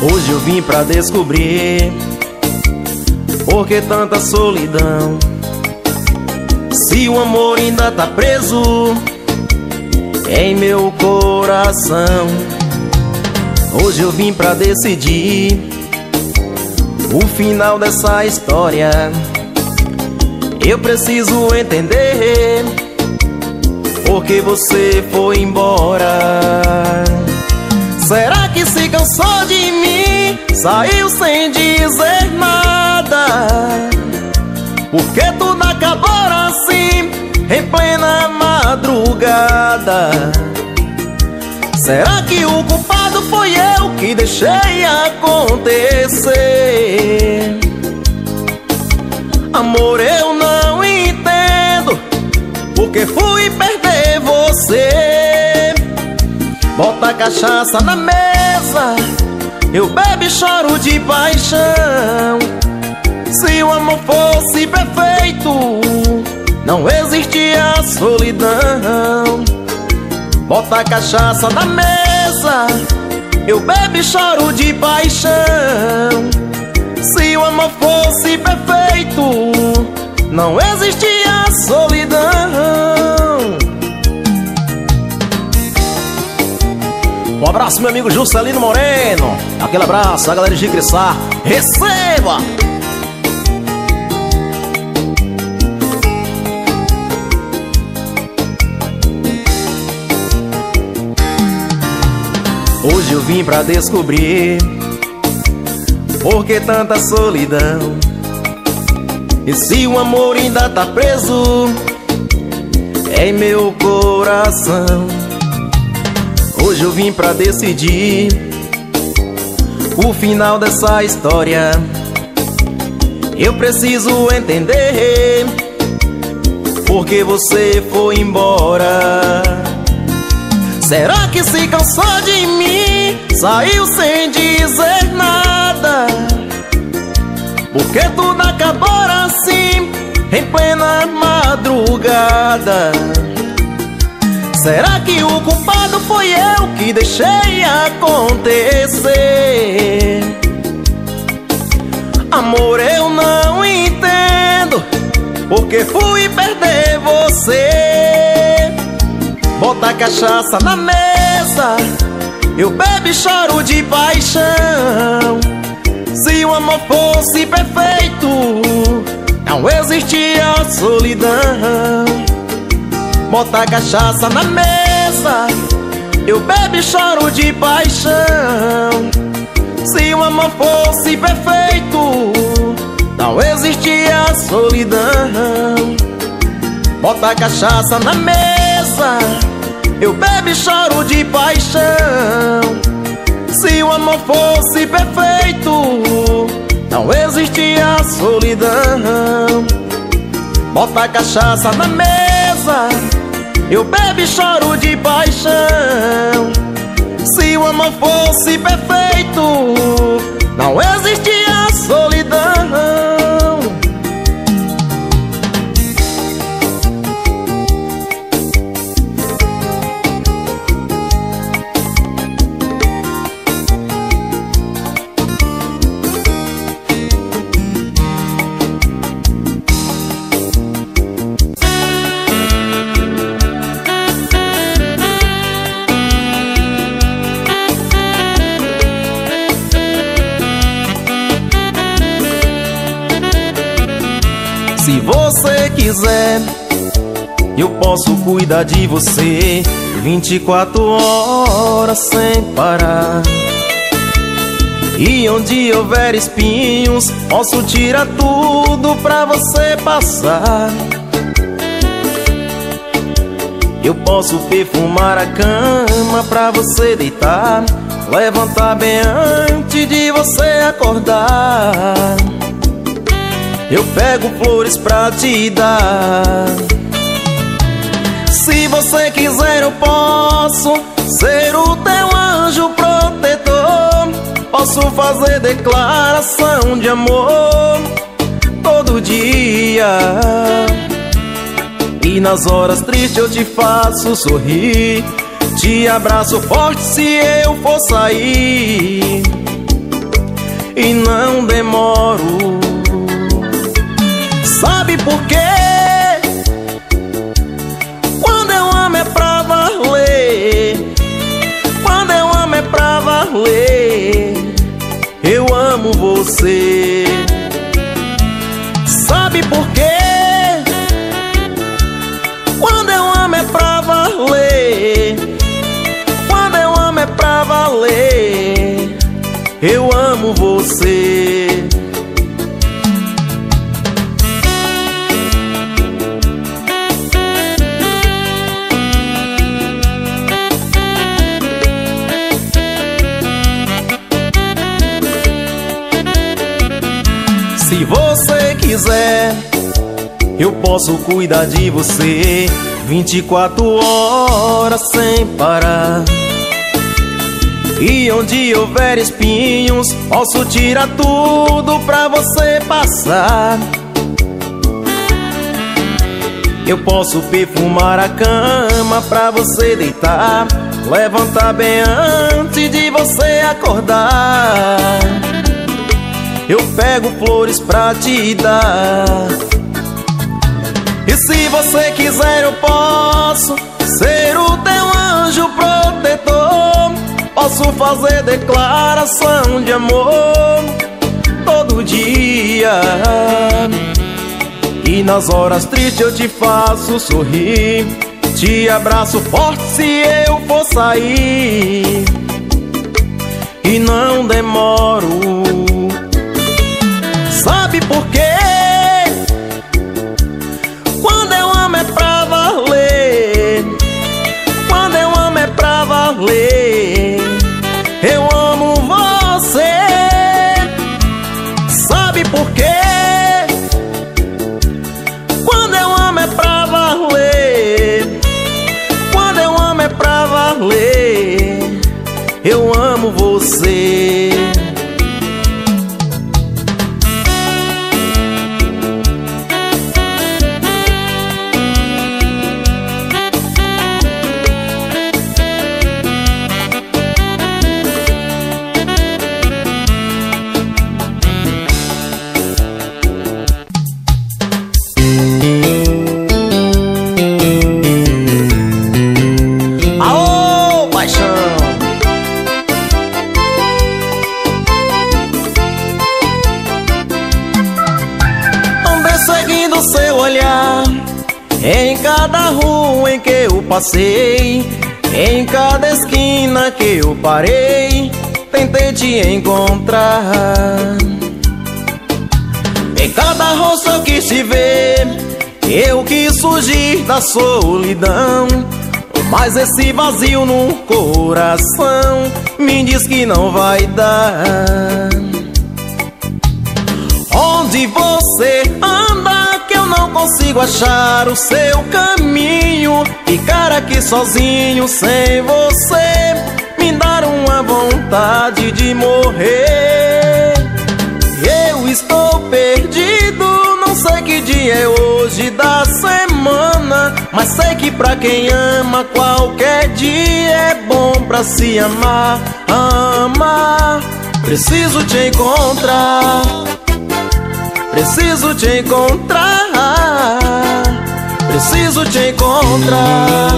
Hoje eu vim pra descobrir por que tanta solidão, se o amor ainda tá preso em meu coração. Hoje eu vim pra decidir o final dessa história. Eu preciso entender por que você foi embora. Será que se cansou de mim, saiu sem dizer nada? Por que tudo acabou assim, em plena madrugada? Será que o culpado foi eu que deixei acontecer? Amor, eu não entendo por que fui perder você. Bota a cachaça na mesa, eu bebo e choro de paixão. Se o amor fosse perfeito, não existia solidão. Bota a cachaça na mesa, eu bebo e choro de paixão. Se o amor fosse perfeito, não existia solidão. Um abraço, meu amigo Juscelino Moreno. Aquele abraço, a galera de Crissá. Receba! Hoje eu vim pra descobrir por que tanta solidão, e se o amor ainda tá preso em meu coração. Hoje eu vim pra decidir o final dessa história. Eu preciso entender por que você foi embora. Será que se cansou de mim, saiu sem dizer nada? Por que tudo acabou assim, em plena madrugada? Será que o culpado foi eu que deixei acontecer? Amor, eu não entendo por que fui perder você. Bota a cachaça na mesa, eu bebo e choro de paixão. Se o amor fosse perfeito, não existia solidão. Bota a cachaça na mesa, eu bebo e choro de paixão. Se o amor fosse perfeito, não existia solidão. Bota a cachaça na mesa, eu bebo e choro de paixão. Se o amor fosse perfeito, não existia solidão. Bota a cachaça na mesa, eu bebo e choro de paixão. Se o amor fosse perfeito, não existia solidão. Se você quiser, eu posso cuidar de você 24 horas sem parar. E onde houver espinhos, posso tirar tudo pra você passar. Eu posso perfumar a cama pra você deitar, levantar bem antes de você acordar. Eu pego flores pra te dar. Se você quiser, eu posso ser o teu anjo protetor. Posso fazer declaração de amor todo dia. E nas horas tristes eu te faço sorrir, te abraço forte se eu for sair. e não demoro. Sabe por quê? Quando eu amo é pra valer. Quando eu amo é pra valer. Eu amo você. Sabe por quê? Quando eu amo é pra valer. Quando eu amo é pra valer. Eu amo você. Se você quiser, eu posso cuidar de você 24 horas sem parar. E onde houver espinhos, posso tirar tudo pra você passar. Eu posso perfumar a cama pra você deitar, levantar bem antes de você acordar. Eu pego flores pra te dar. E se você quiser eu posso ser o teu anjo protetor. Posso fazer declaração de amor todo dia. E nas horas tristes eu te faço sorrir, te abraço forte se eu for sair. E não demoro. Sabe por quê? Quando eu amo é pra valer. Quando eu amo é pra valer. Eu amo você. Sabe por quê? Quando eu amo é pra valer. Quando eu amo é pra valer. Eu amo você. Em cada rua em que eu passei, em cada esquina que eu parei, tentei te encontrar. Em cada rosto eu quis te ver, eu quis fugir da solidão. Mas esse vazio no coração me diz que não vai dar. Onde você anda que eu não consigo achar o seu caminho? Ficar aqui sozinho sem você me dar uma vontade de morrer. Eu estou perdido, não sei que dia é hoje da semana, mas sei que pra quem ama qualquer dia é bom pra se amar. Amar, preciso te encontrar. Preciso te encontrar. Preciso te encontrar.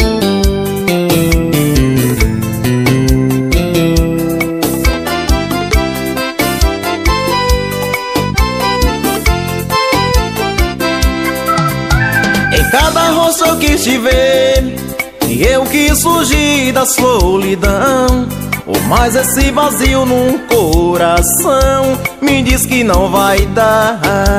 Em cada rosto eu quis te ver, e eu quis fugir da solidão. Mas esse vazio no coração me diz que não vai dar.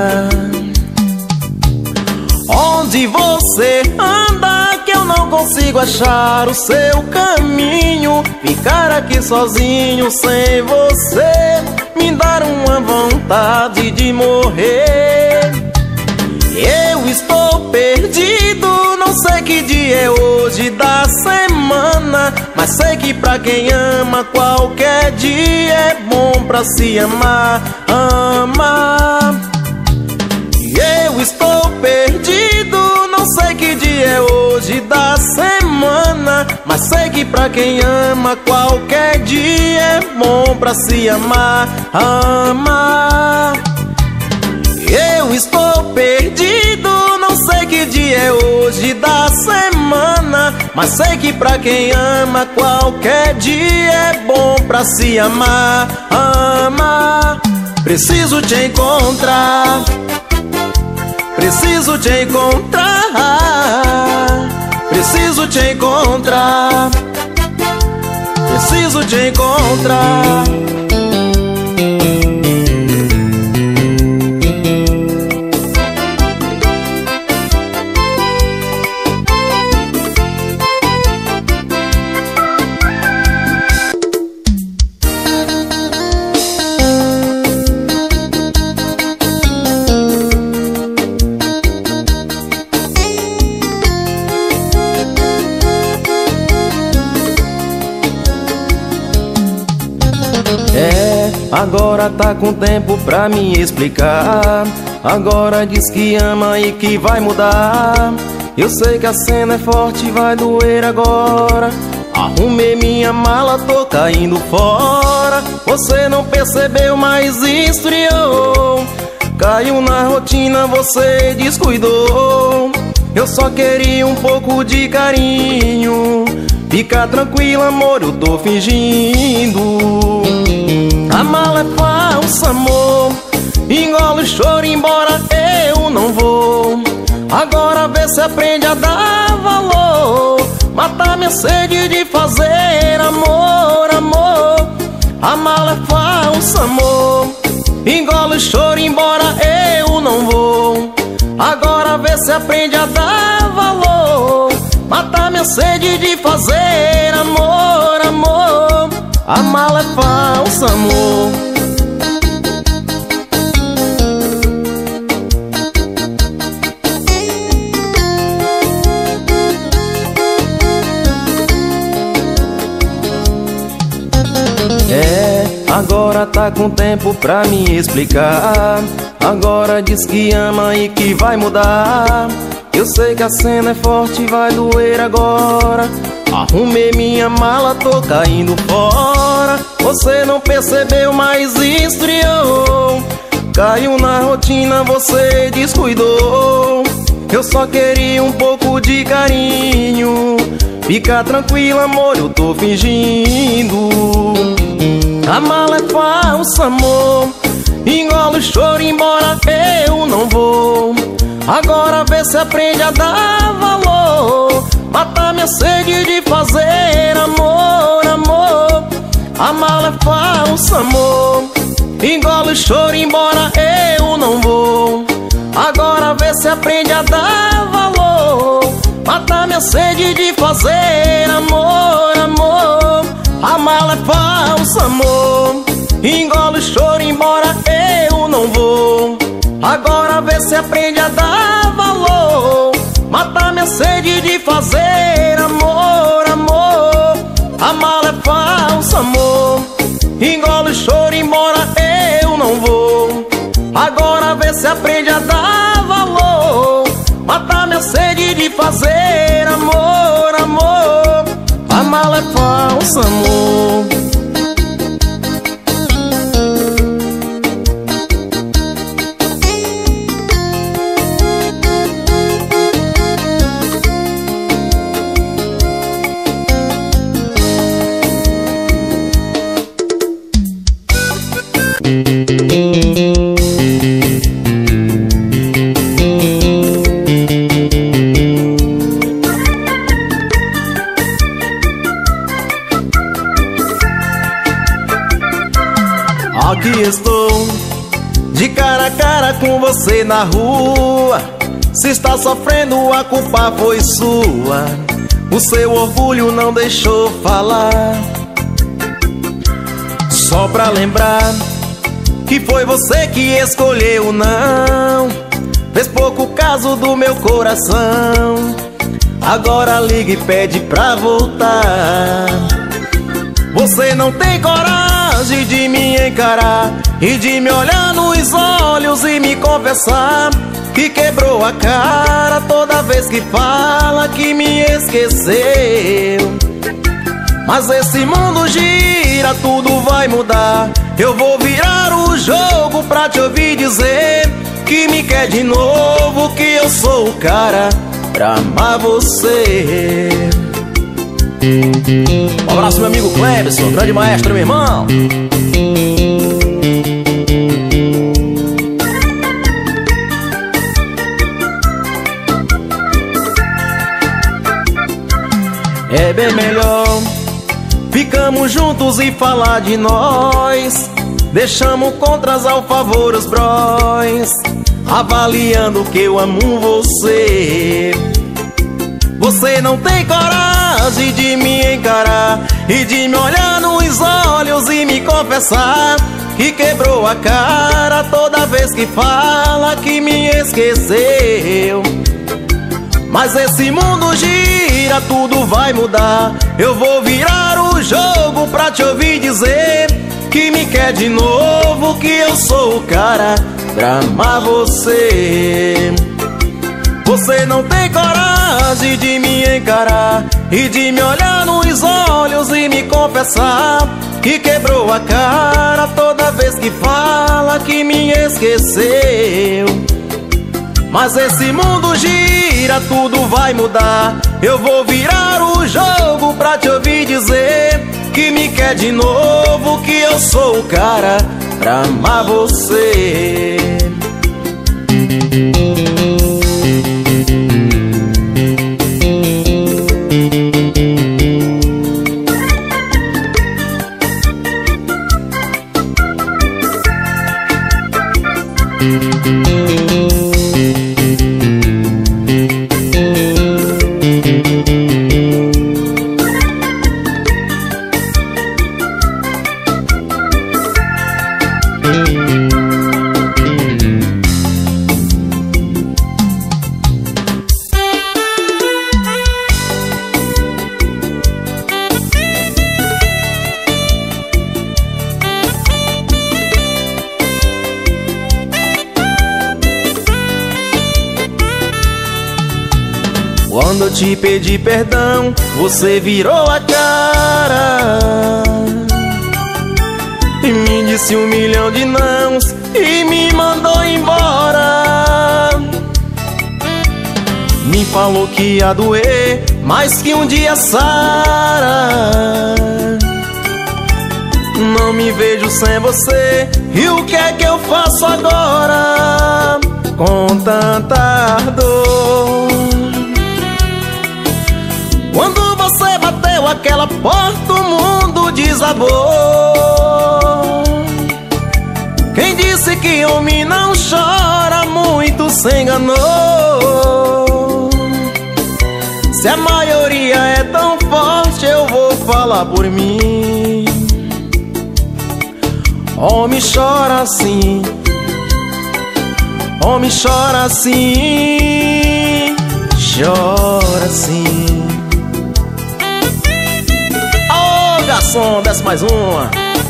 Onde você anda que eu não consigo achar o seu caminho? Ficar aqui sozinho sem você me dar uma vontade de morrer. Eu estou perdido, não sei que dia é hoje da semana, mas sei que pra quem ama qualquer dia é bom pra se amar. Amar. Eu estou perdido, não sei que dia é hoje da semana, mas sei que pra quem ama qualquer dia é bom pra se amar. Amar. Eu estou perdido, não sei que dia é hoje da semana, mas sei que pra quem ama qualquer dia é bom pra se amar. Amar. Preciso te encontrar, preciso te encontrar, preciso te encontrar, preciso te encontrar. Agora tá com tempo pra me explicar. Agora diz que ama e que vai mudar. Eu sei que a cena é forte, vai doer agora. Arrumei minha mala, tô caindo fora. Você não percebeu, mas esfriou. Caiu na rotina, você descuidou. Eu só queria um pouco de carinho. Fica tranquilo, amor, eu tô fingindo. A mala é falsa, amor. Engole o choro, embora eu não vou. Agora vê se aprende a dar valor. Matar minha sede de fazer amor, amor. A mala é falsa, amor. Engole o choro, embora eu não vou. Agora vê se aprende a dar valor. Matar minha sede de fazer amor, amor. A mala é falsa, amor. Agora tá com tempo pra me explicar. Agora diz que ama e que vai mudar. Eu sei que a cena é forte, vai doer agora. Arrumei minha mala, tô caindo fora. Você não percebeu, mas esfriou. Caiu na rotina, você descuidou. Eu só queria um pouco de carinho. Fica tranquilo, amor, eu tô fingindo. A mala é falsa, amor. Engole o choro, embora eu não vou. Agora vê se aprende a dar valor. Matar minha sede de fazer amor, amor. A mala é falsa, amor. Engole o choro, embora eu não vou. Agora vê se aprende a dar valor. Matar minha sede de fazer amor, amor. A mala é falsa, amor. Engole o choro, embora eu não vou. Agora vê se aprende a dar valor. Matar minha sede de fazer amor, amor. A mala é falsa, amor. Engole o choro, embora eu não vou. Agora vê se aprende a dar valor. Matar minha sede de fazer amor, amor. A mala é falsa, amor. Aqui estou, de cara a cara com você na rua. Se está sofrendo, a culpa foi sua. O seu orgulho não deixou falar. Só pra lembrar que foi você que escolheu não. Fez pouco caso do meu coração. Agora liga e pede pra voltar. Você não tem coragem de me encarar e de me olhar nos olhos e me confessar que quebrou a cara toda vez que fala que me esqueceu. Mas esse mundo gira, tudo vai mudar. Eu vou virar o jogo pra te ouvir dizer que me quer de novo, que eu sou o cara pra amar você. Um abraço, meu amigo Clebson, grande maestro, meu irmão. É bem melhor ficamos juntos e falar de nós. Deixamos contras ao favor os bros, avaliando que eu amo você. Você não tem coragem de me encarar e de me olhar nos olhos e me confessar que quebrou a cara toda vez que fala que me esqueceu. Mas esse mundo gira, tudo vai mudar. Eu vou virar o jogo pra te ouvir dizer que me quer de novo, que eu sou o cara pra amar você. Você não tem coragem de me encarar e de me olhar nos olhos e me confessar que quebrou a cara toda vez que fala que me esqueceu. Mas esse mundo gira, tudo vai mudar. Eu vou virar o jogo pra te ouvir dizer que me quer de novo, que eu sou o cara pra amar você. Quando eu te pedi perdão, você virou a cara e me disse 1 milhão de nãos e me mandou embora. Me falou que ia doer, mas que um dia sara. Não me vejo sem você, e o que é que eu faço agora com tanta dor? Quando você bateu aquela porta, o mundo desabou. Quem disse que homem não chora muito se enganou. Se a maioria é tão forte, eu vou falar por mim. Homem chora assim, homem chora assim, chora assim. Garçom, desce mais uma.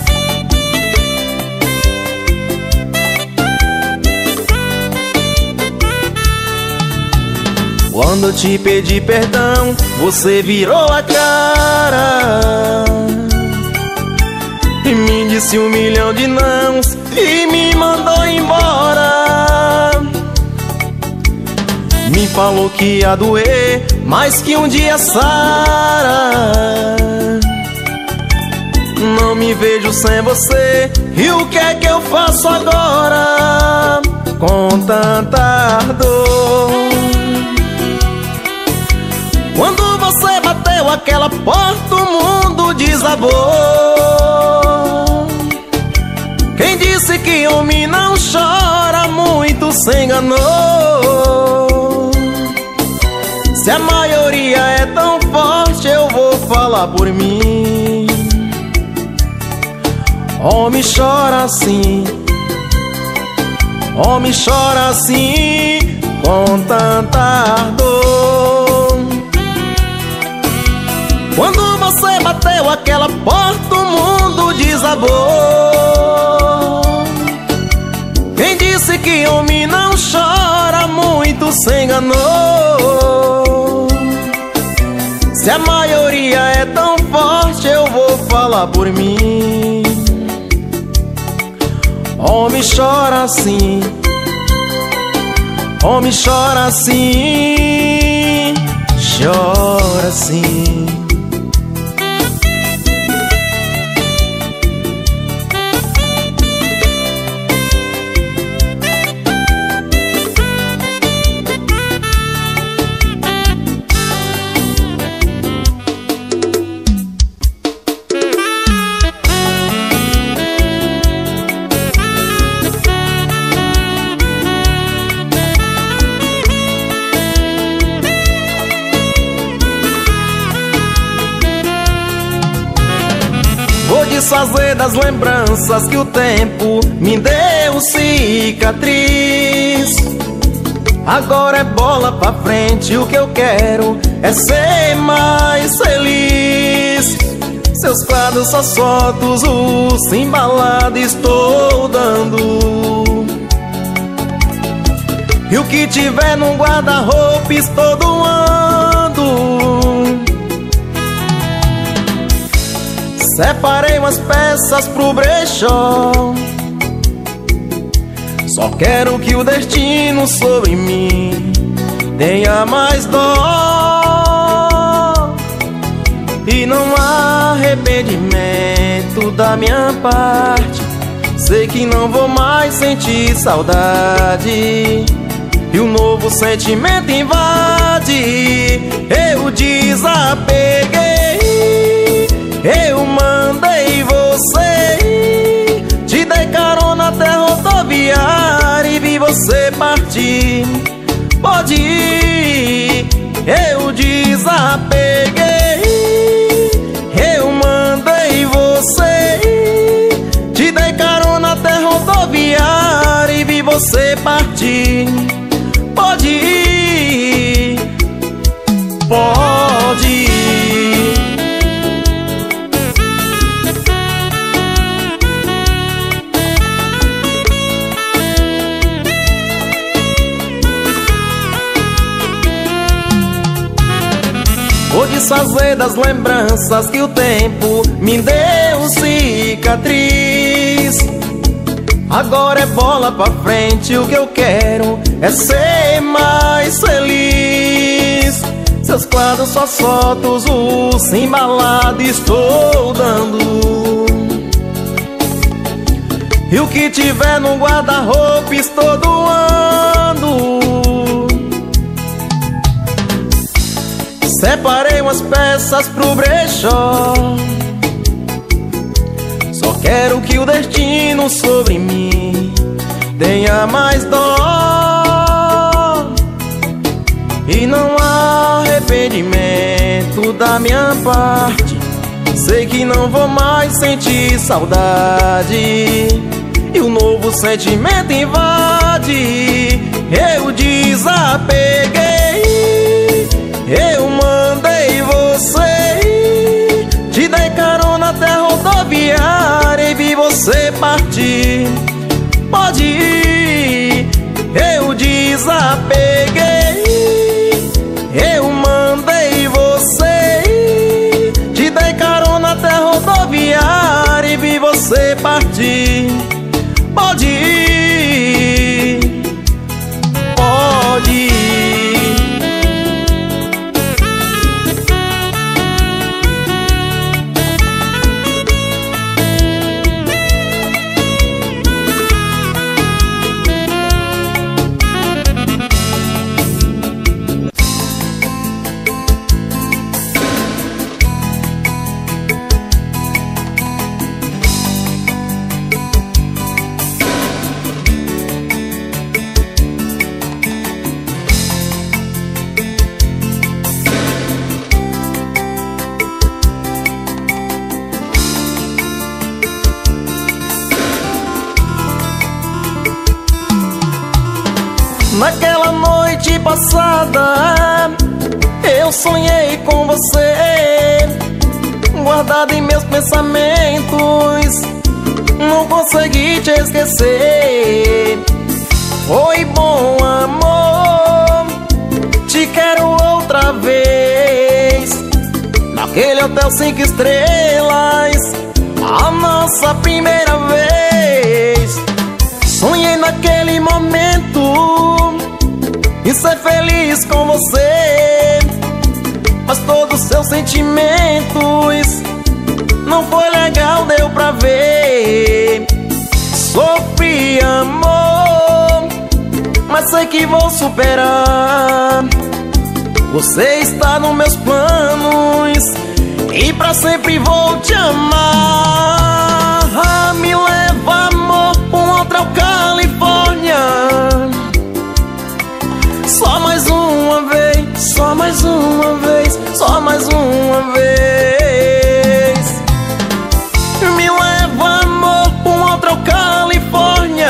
Quando eu te pedi perdão, você virou a cara e me disse 1 milhão de nãos e me mandou embora. Me falou que ia doer, mas que um dia sara. Não me vejo sem você, e o que é que eu faço agora com tanta dor? Quando você bateu aquela porta, o mundo desabou. Quem disse que homem não chora muito se enganou. Se a maioria é tão forte, eu vou falar por mim. Homem chora assim, homem chora assim, com tanta dor. Quando você bateu aquela porta, o mundo desabou. Quem disse que homem não chora muito se enganou. Se a maioria é tão forte, bola por mim. Homem chora assim, homem chora assim, chora assim. Desfazer das lembranças que o tempo me deu cicatriz. Agora é bola pra frente, o que eu quero é ser mais feliz. Seus quadros, suas fotos, os embalados estou dando. E o que tiver no guarda-roupa estou doando. Separei umas peças pro brechó. Só quero que o destino sobre mim tenha mais dó. E não há arrependimento da minha parte. Sei que não vou mais sentir saudade. E um novo sentimento invade. Eu desapeguei, eu mandei você, te dei carona até rodoviária e vi você partir. Pode ir, eu desapeguei, eu mandei você, te dei carona até rodoviária e vi você partir. Pode ir, pode ir. Vou desfazer das lembranças que o tempo me deu cicatriz. Agora é bola pra frente, o que eu quero é ser mais feliz. Seus quadros, suas fotos, os embalados estou dando. E o que tiver no guarda-roupa estou doando. Separei umas peças pro brechó. Só quero que o destino sobre mim tenha mais dó. E não há arrependimento da minha parte. Sei que não vou mais sentir saudade. E um novo sentimento invade. Eu desapeguei, eu mandei você, te dei carona até rodoviária e vi você partir. Pode ir, eu desapeguei, eu mandei você, te dei carona até rodoviária e vi você partir. Pode ir, pode ir. Naquela noite passada eu sonhei com você, guardado em meus pensamentos, não consegui te esquecer. Oi, bom amor, te quero outra vez. naquele hotel 5 estrelas, a nossa primeira vez. Sonhei naquele momento em ser feliz com você, mas todos os seus sentimentos não foi legal, deu pra ver. Sofri, amor, mas sei que vou superar. Você está nos meus planos e pra sempre vou te amar. Me leva, amor, um hotel Califórnia. Só mais uma vez, só mais uma vez, só mais uma vez. Me leva, amor, um hotel Califórnia.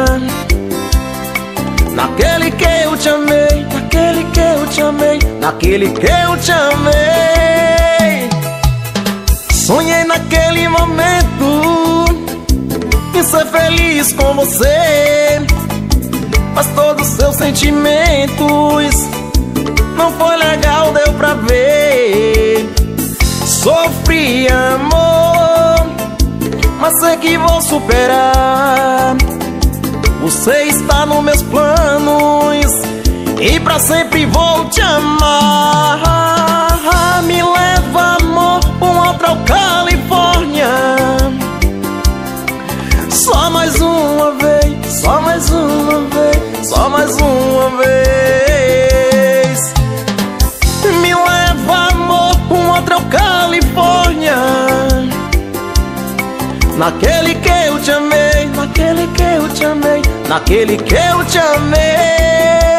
Naquele que eu te amei, naquele que eu te amei, naquele que eu te amei. Sonhei naquele momento em ser feliz com você, mas todos os seus sentimentos não foi legal, deu pra ver. Sofri, amor, mas sei que vou superar. Você está nos meus planos e pra sempre vou te amar. Me leva, amor, um hotel Califórnia. Só mais uma vez, só mais uma vez, só mais uma vez. Me leva, amor, um hotel Califórnia. Naquele que eu te amei, naquele que eu te amei, naquele que eu te amei.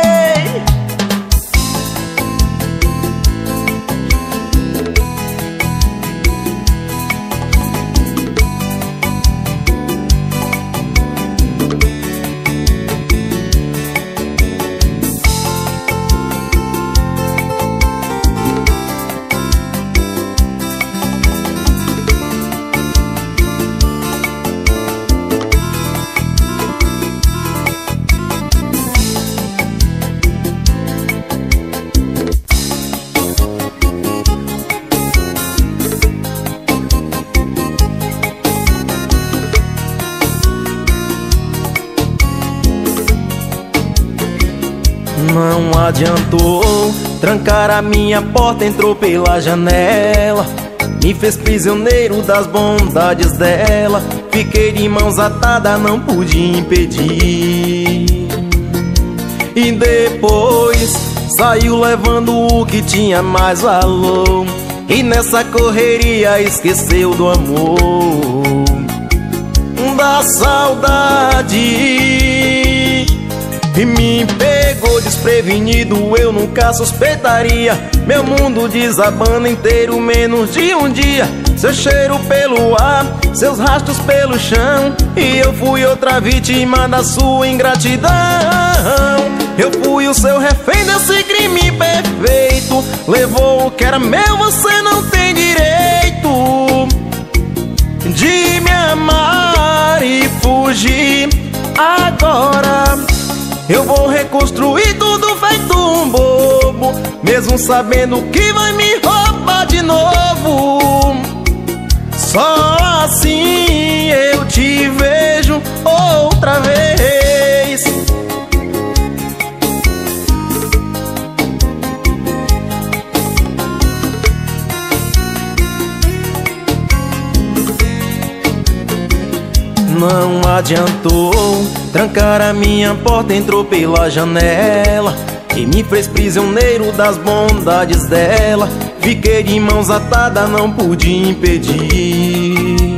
Não adiantou trancar a minha porta, entrou pela janela, me fez prisioneiro das bondades dela. Fiquei de mãos atadas, não pude impedir. E depois saiu levando o que tinha mais valor, e nessa correria esqueceu do amor, da saudade. E me pegou desprevenido, eu nunca suspeitaria. Meu mundo desabando inteiro, menos de um dia. Seu cheiro pelo ar, seus rastros pelo chão, e eu fui outra vítima da sua ingratidão. Eu fui o seu refém desse crime perfeito. Levou o que era meu, você não tem direito de me amar e fugir. Agora eu vou reconstruir tudo feito um bobo, mesmo sabendo que vai me roubar de novo. Só assim eu te vejo outra vez. Não adiantou trancar a minha porta, entrou pela janela e me fez prisioneiro das bondades dela. Fiquei de mãos atadas, não pude impedir.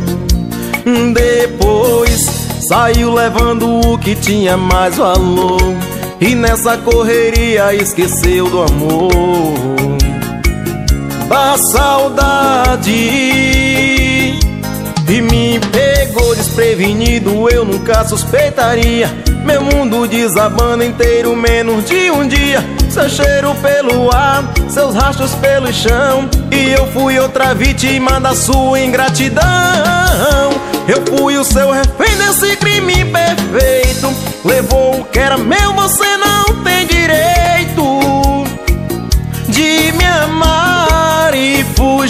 Depois saiu levando o que tinha mais valor, e nessa correria esqueceu do amor, da saudade. E me pegou desprevenido, eu nunca suspeitaria. Meu mundo desabando inteiro, menos de um dia. Seu cheiro pelo ar, seus rastros pelo chão, e eu fui outra vítima da sua ingratidão. Eu fui o seu refém desse crime perfeito. Levou o que era meu, você não tem direito de me amar e fugir.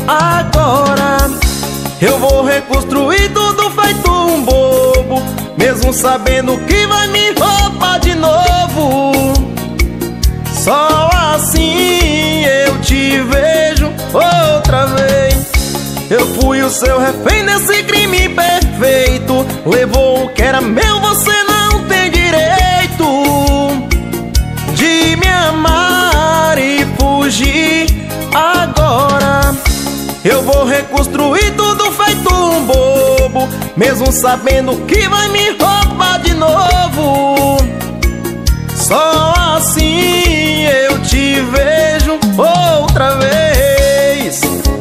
Agora eu vou reconstruir tudo feito um bobo, mesmo sabendo que vai me roubar de novo. Só assim eu te vejo outra vez. Eu fui o seu refém nesse crime perfeito. Levou o que era meu, você não tem direito de me amar e fugir. Agora eu vou reconstruir tudo feito um bobo, mesmo sabendo que vai me roubar de novo. Só assim eu te vejo outra vez.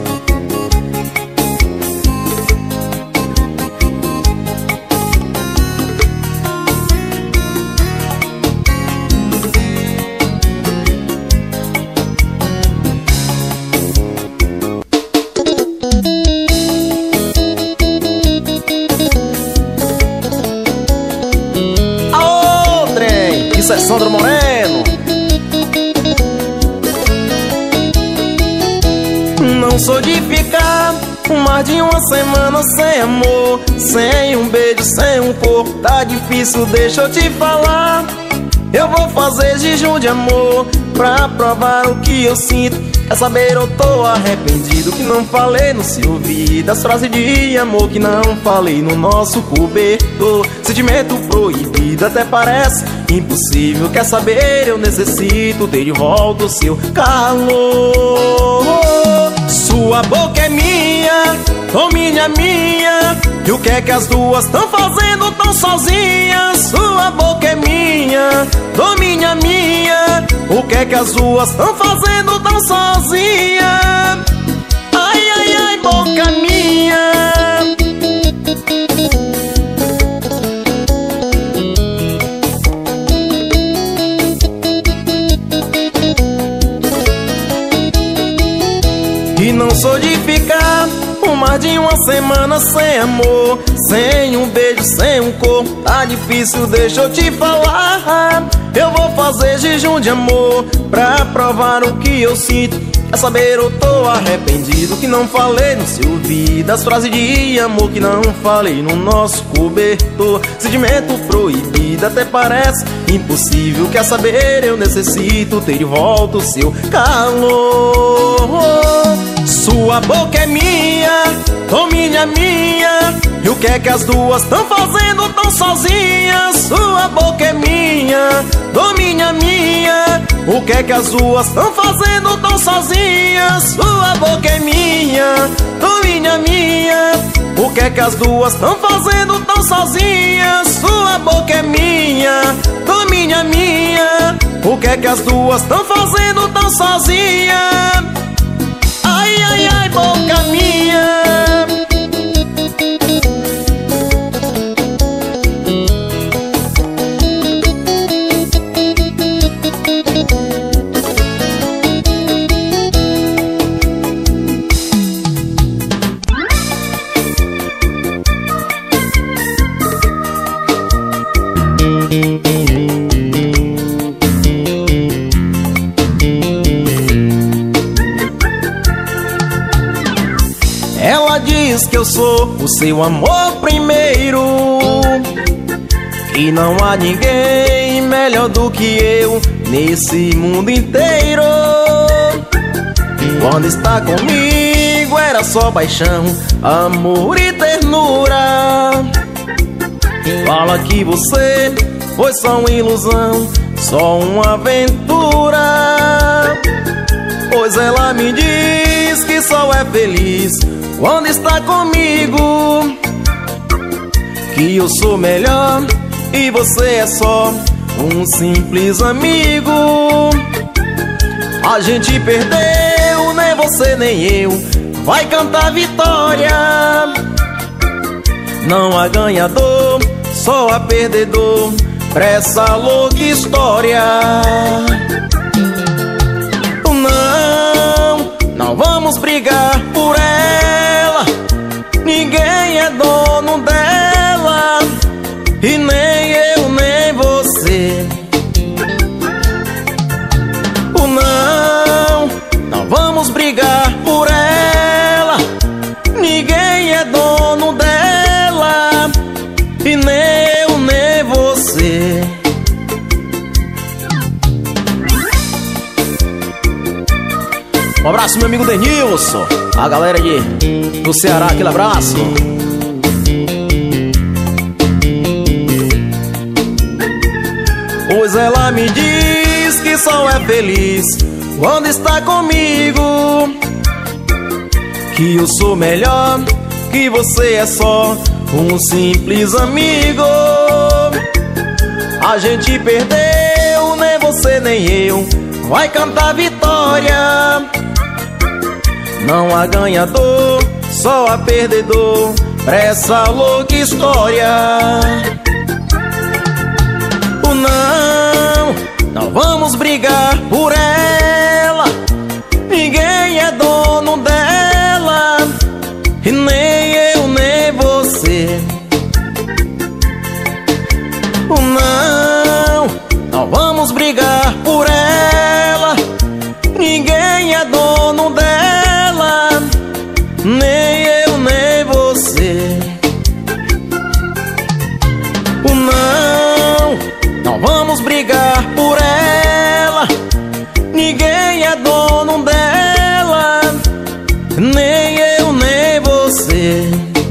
Isso é Sandro Moreno. Não sou de ficar mais de uma semana sem amor, sem um beijo, sem um corpo. Tá difícil, deixa eu te falar. Eu vou fazer jejum de amor pra provar o que eu sinto. Quer saber, eu tô arrependido que não falei no seu ouvido as frases de amor que não falei no nosso cobertor. Sentimento proibido até parece impossível. Quer saber, eu necessito ter de volta o seu calor. Sua boca é minha, domine a minha. E o que é que as duas tão fazendo tão sozinhas? Sua boca é minha, domine a minha. O que é que as duas tão fazendo tão sozinhas? Ai, ai, ai, boca minha. E não sou de ficar mais de uma semana sem amor, sem um beijo, sem um corpo. Tá difícil, deixa eu te falar. Eu vou fazer jejum de amor pra provar o que eu sinto. Quer saber, eu tô arrependido que não falei no seu ouvido as frases de amor que não falei no nosso cobertor. Sentimento proibido até parece impossível. Quer saber, eu necessito ter de volta o seu calor. Sua boca é minha, domine a minha. E o que é que as duas tão fazendo tão sozinhas? Sua boca é minha, domine a minha. O que é que as duas tão fazendo tão sozinhas? Sua boca é minha, domine a minha. O que é que as duas tão fazendo tão sozinhas? Sua boca é minha, domine a minha. O que é que as duas tão fazendo tão sozinhas? Ai, ai, ai, boca minha. Ela diz que eu sou o seu amor primeiro, que não há ninguém melhor do que eu nesse mundo inteiro. Quando está comigo era só paixão, amor e ternura. Fala que você foi só uma ilusão, só uma aventura. Pois ela me diz que só é feliz quando está comigo, que eu sou melhor e você é só um simples amigo. A gente perdeu, nem você nem eu vai cantar vitória. Não há ganhador, só há perdedor pra essa louca história. Não vamos brigar por ela, ninguém é dono dela, e nem eu nem você. Não vamos brigar por ela, abraço, meu amigo Denilson. A galera do Ceará, aquele abraço. Pois ela me diz que só é feliz quando está comigo, que eu sou melhor, que você é só um simples amigo. A gente perdeu, nem você nem eu vai cantar vitória. Não há ganhador, só há perdedor pra essa louca história. Não vamos brigar por ela, ninguém é dono dela, e nem eu nem você. Não vamos brigar por ela, ninguém é dono dela, nem eu nem você. Não vamos brigar por ela, ninguém é dono dela, nem eu nem você.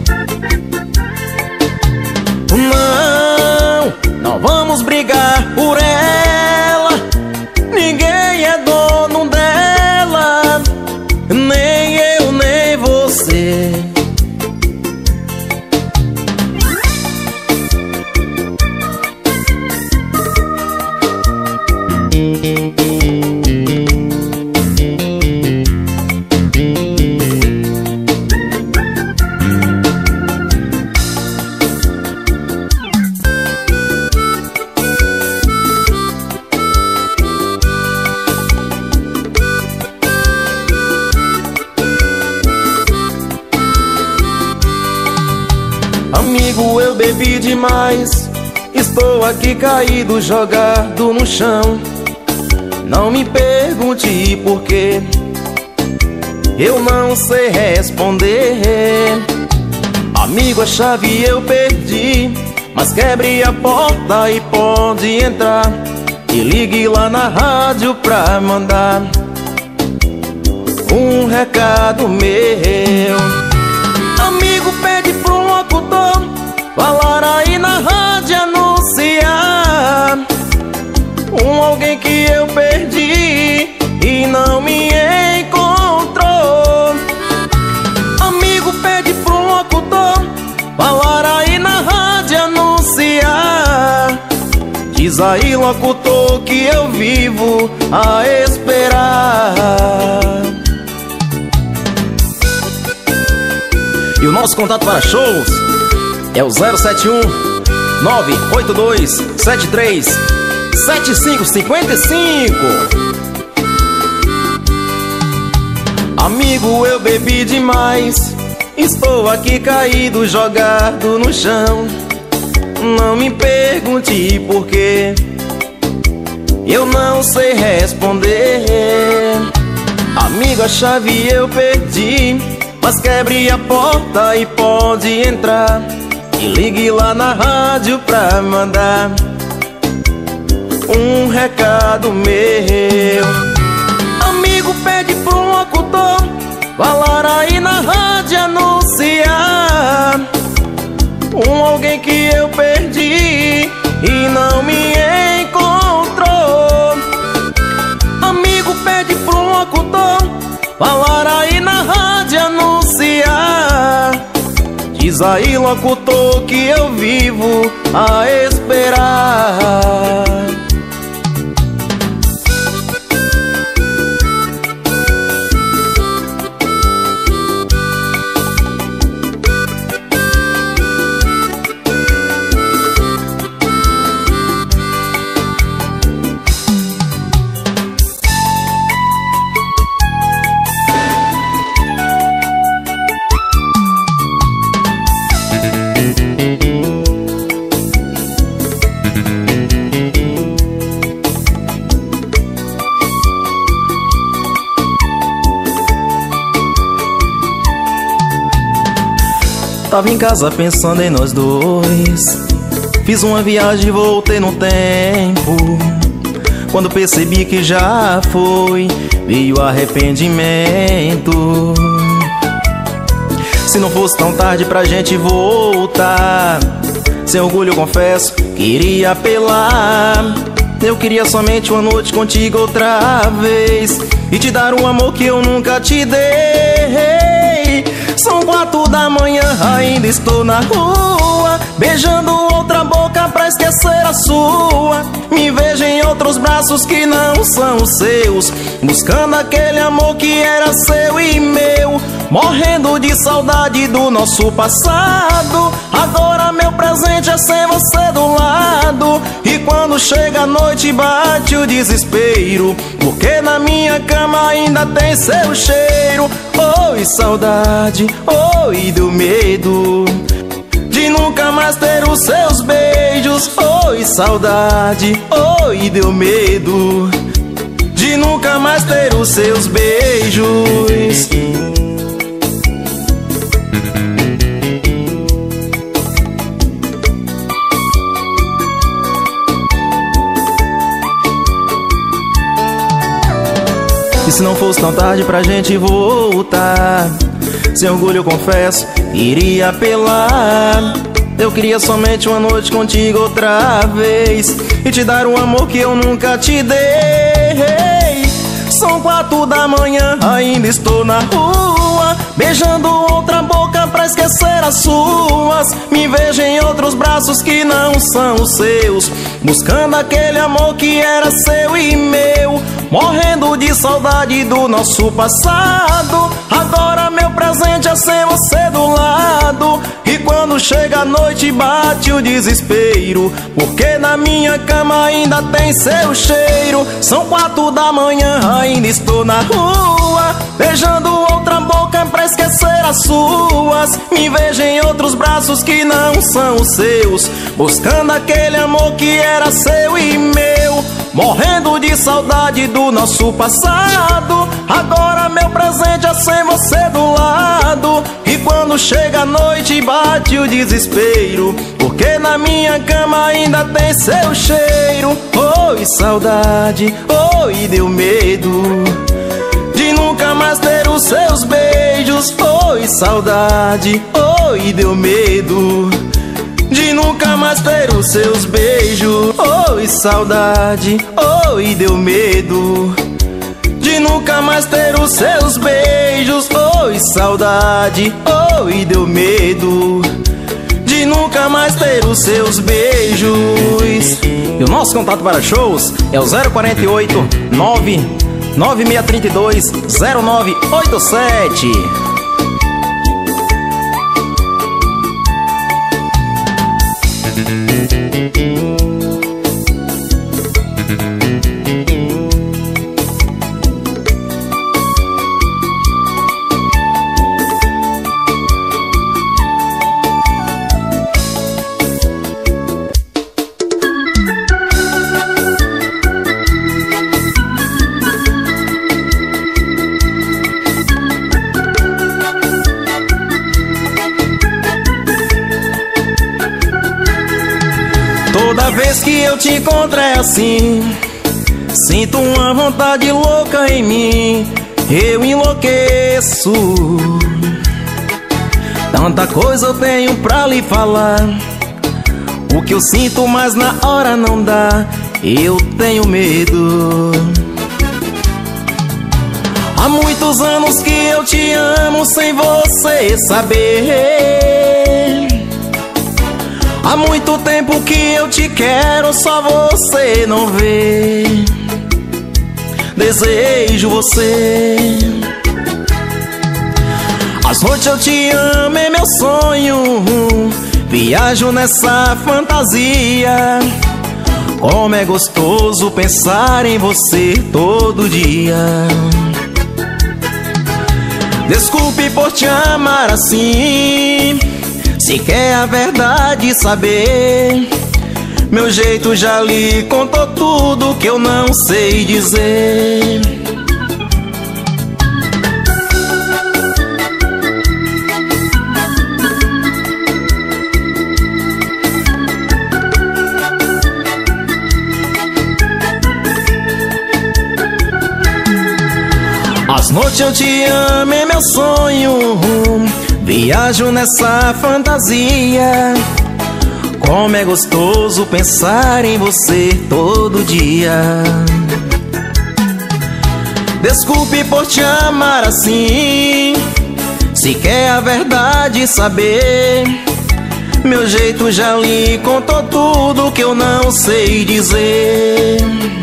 Não vamos brigar por ela, ninguém é dono dela, nem eu nem você. Amigo, eu bebi demais, estou aqui caído, jogado no chão. Não me pergunte por quê, eu não sei responder. Amigo, a chave eu perdi, mas quebre a porta e pode entrar, e ligue lá na rádio pra mandar um recado meu. Amigo, pede pro locutor falar aí na rádio, anunciar alguém que eu perdi e não me encontrou. Amigo, pede pro locutor falar aí na rádio, anunciar. Diz aí, locutor, que eu vivo a esperar. E o nosso contato para shows é o 071 982 73 7555. Amigo, eu bebi demais, estou aqui caído, jogado no chão. Não me pergunte por quê, eu não sei responder. Amigo, a chave eu perdi, mas quebre a porta e pode entrar, e ligue lá na rádio pra mandar um recado meu. Amigo, pede pro locutor falar aí na rádio, anunciar alguém que eu perdi e não me encontrou. Amigo, pede pro locutor falar aí na rádio, anunciar. Diz aí, locutor, que eu vivo a esperar. Tava em casa pensando em nós dois, fiz uma viagem e voltei no tempo. Quando percebi que já foi, veio arrependimento. Se não fosse tão tarde pra gente voltar, sem orgulho eu confesso, queria apelar. Eu queria somente uma noite contigo outra vez e te dar um amor que eu nunca te dei. São 4 da manhã, ainda estou na rua, beijando outra boca pra esquecer a sua. Me vejo em outros braços que não são os seus, buscando aquele amor que era seu e meu, morrendo de saudade do nosso passado. Agora meu presente é sem você do lado, e quando chega a noite bate o desespero, porque na minha cama ainda tem seu cheiro. Oi, saudade, oi, deu medo de nunca mais ter os seus beijos. Oi, saudade, oi, deu medo de nunca mais ter os seus beijos. E se não fosse tão tarde pra gente voltar, sem orgulho eu confesso, iria apelar. Eu queria somente uma noite contigo outra vez e te dar um amor que eu nunca te dei. São 4 da manhã, ainda estou na rua, beijando outra boca pra esquecer as suas. Me vejo em outros braços que não são os seus, buscando aquele amor que era seu e meu, morrendo de saudade do nosso passado. Agora meu presente é sem você do lado, e quando chega a noite bate o desespero, porque na minha cama ainda tem seu cheiro. São 4 da manhã, ainda estou na rua, beijando outra boca pra esquecer as suas. Me vejo em outros braços que não são os seus, buscando aquele amor que era seu e meu, morrendo de saudade do nosso passado. Agora meu presente é sem você do lado, e quando chega a noite bate o desespero, porque na minha cama ainda tem seu cheiro. Oi, saudade, oi, deu medo de nunca mais ter os seus beijos. Oi, saudade, oi, deu medo de nunca mais ter os seus beijos. Oi, saudade, oi, deu medo de nunca mais ter os seus beijos. Oi, saudade, oi, deu medo de nunca mais ter os seus beijos. E o nosso contato para shows é o 048 99632 0987. Toda vez que eu te encontro é assim, sinto uma vontade louca em mim, eu enlouqueço. Tanta coisa eu tenho pra lhe falar, o que eu sinto mas na hora não dá, eu tenho medo. Há muitos anos que eu te amo sem você saber, há muito tempo que eu te quero, só você não vê. Desejo você. Às noites eu te amo, é meu sonho, viajo nessa fantasia. Como é gostoso pensar em você todo dia. Desculpe por te amar assim, se quer a verdade saber, meu jeito já lhe contou tudo que eu não sei dizer. noites eu te amo em meu sonho, viajo nessa fantasia. Como é gostoso pensar em você todo dia. Desculpe por te amar assim, se quer a verdade saber. Meu jeito já lhe contou tudo que eu não sei dizer.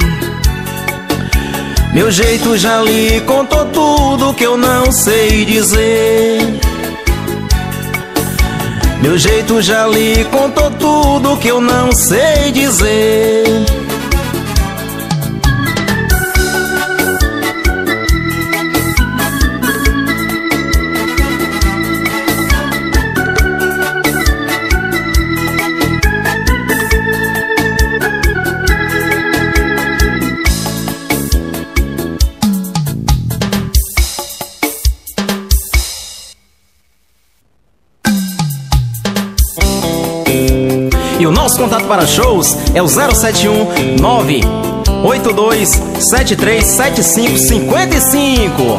Meu jeito já lhe contou tudo que eu não sei dizer. Meu jeito já lhe contou tudo que eu não sei dizer. E o nosso contato para shows é o 071 982 737555.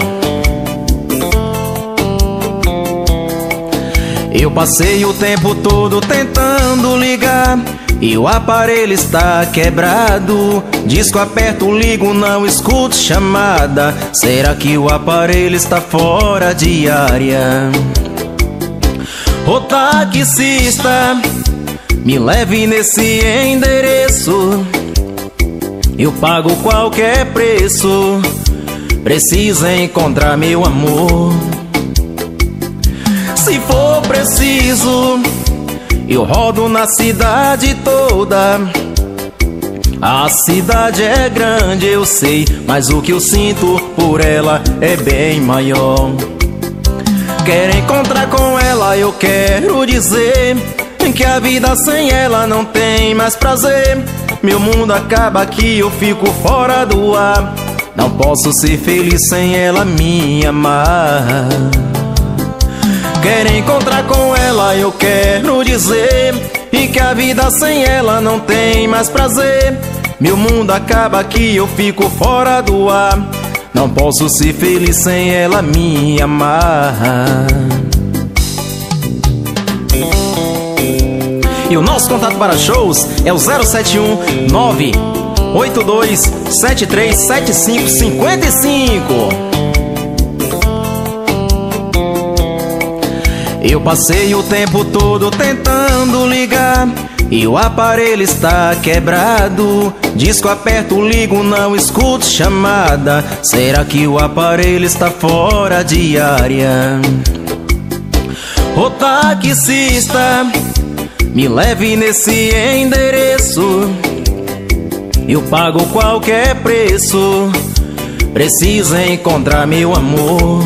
Eu passei o tempo todo tentando ligar e o aparelho está quebrado. Disco aperto, ligo, não escuto chamada. Será que o aparelho está fora de área? Ô taxista, me leve nesse endereço, eu pago qualquer preço. Preciso encontrar meu amor. Se for preciso, eu rodo na cidade toda. A cidade é grande, eu sei, mas o que eu sinto por ela é bem maior. Quero encontrar com ela, eu quero dizer que a vida sem ela não tem mais prazer. Meu mundo acaba aqui, eu fico fora do ar. Não posso ser feliz sem ela me amar. Quero encontrar com ela, eu quero dizer que a vida sem ela não tem mais prazer. Meu mundo acaba aqui, eu fico fora do ar. Não posso ser feliz sem ela me amar. E o nosso contato para shows é o 071 982 737555. Eu passei o tempo todo tentando ligar e o aparelho está quebrado. Disco aperto, ligo, não escuto chamada. Será que o aparelho está fora de área? Ô taxista, me leve nesse endereço, eu pago qualquer preço. Preciso encontrar meu amor.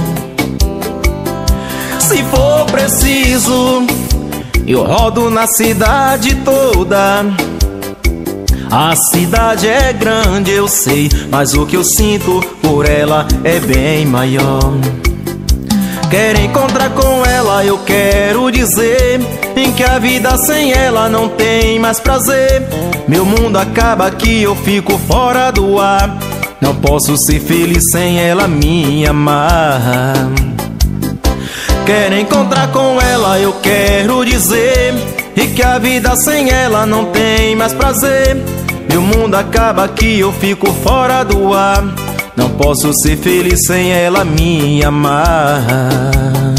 Se for preciso, eu rodo na cidade toda. A cidade é grande, eu sei, mas o que eu sinto por ela é bem maior. Quero encontrar com ela, eu quero dizer que a vida sem ela não tem mais prazer. Meu mundo acaba aqui, eu fico fora do ar. Não posso ser feliz sem ela me amar. Quero encontrar com ela, eu quero dizer que a vida sem ela não tem mais prazer. Meu mundo acaba aqui, eu fico fora do ar. Não posso ser feliz sem ela me amar.